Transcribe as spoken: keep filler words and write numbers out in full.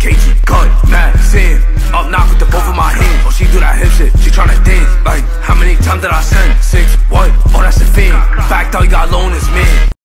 K G, gun, mad, sin. Up knock with the both of my hands. Oh, she do that hip shit, she tryna dance. Like, how many times did I send? Six, what? Oh, that's a thing. Fact, all you got alone is man.